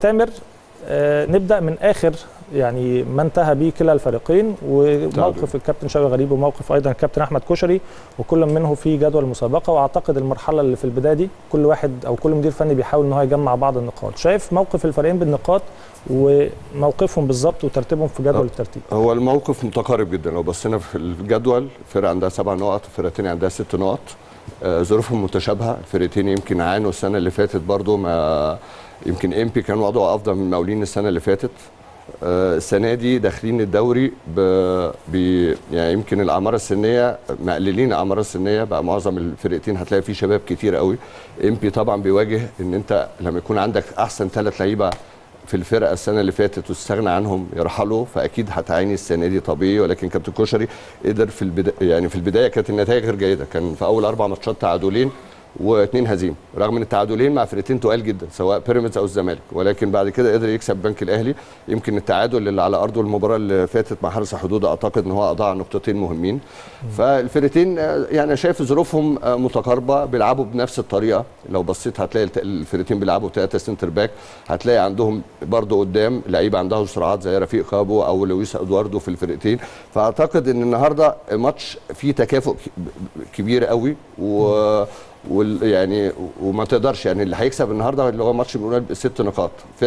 تامر، نبدا من اخر يعني ما انتهى به كلا الفريقين، وموقف الكابتن شوقي غريب وموقف ايضا الكابتن احمد كشري، وكل منه في جدول المسابقه. واعتقد المرحله اللي في البدايه دي كل واحد او كل مدير فني بيحاول ان هو يجمع بعض النقاط. شايف موقف الفريقين بالنقاط وموقفهم بالظبط وترتيبهم في جدول الترتيب؟ هو الموقف متقارب جدا. لو بصينا في الجدول، فرقه عندها 7 نقط، فرقتين عندها 6 نقط. ظروفهم متشابهه، الفرقتين يمكن عانوا السنه اللي فاتت برضو، ما يمكن امبي كان وضعه افضل من المقاولين السنه اللي فاتت. السنه دي داخلين الدوري يعني يمكن الاعمار السنيه مقللين الاعمار السنيه، بقى معظم الفرقتين هتلاقي فيه شباب كتير قوي. امبي طبعا بيواجه ان انت لما يكون عندك احسن 3 لعيبه في الفرقه السنه اللي فاتت وتستغنى عنهم يرحلوا، فاكيد هتعاني السنه دي طبيعي. ولكن كابتن كشري قدر في البدايه كانت النتائج غير جيده، كان في اول 4 ماتشات تعادلين و2 هزيمه، رغم ان التعادلين مع فرقتين تقال جدا سواء بيراميدز او الزمالك، ولكن بعد كده قدر يكسب البنك الاهلي. يمكن التعادل اللي على ارضه المباراه اللي فاتت مع حرس حدود اعتقد ان هو اضاع نقطتين مهمين. فالفرقتين يعني شايف ظروفهم متقاربه، بيلعبوا بنفس الطريقه. لو بصيت هتلاقي الفرقتين بيلعبوا ب3 سنتر باك، هتلاقي عندهم برضو قدام لعيبه عندها سرعات زي رفيق خابو او لويس ادواردو في الفرقتين. فاعتقد ان النهارده ماتش فيه تكافؤ كبير قوي، يعني وما تقدرش يعني اللي هيكسب النهارده اللي هو ماتش بنقول ب6 نقاط.